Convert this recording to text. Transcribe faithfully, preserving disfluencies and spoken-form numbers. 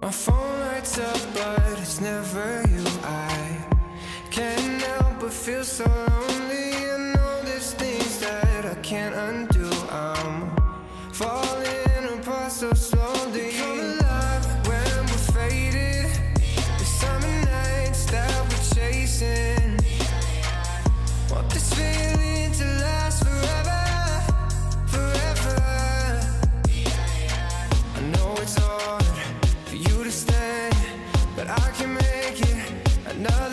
My phone lights up, but it's never you. I can't help but feel so lonely. I know there's things that I can't undo. I'm falling apart so slowly. We come alive when we're faded. The summer nights that we're chasing. Want this feeling to last forever, forever. I know it's hard for you to stand, but I can make it another